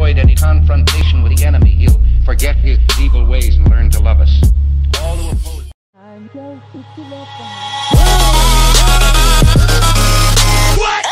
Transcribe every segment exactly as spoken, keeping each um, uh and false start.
avoid any confrontation with the enemy. He'll forget his evil ways and learn to love us. All who oppose... I'm just what?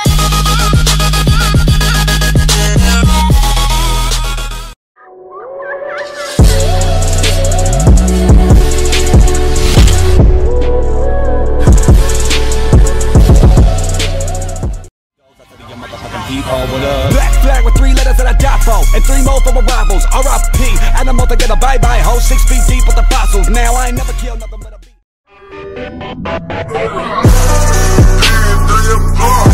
Black flag with three letters that I die for, and three more for my rivals. R I P and I'm out to get a bye-bye ho. Six feet deep with the fossils. Now I ain't never killed nothing but a beat.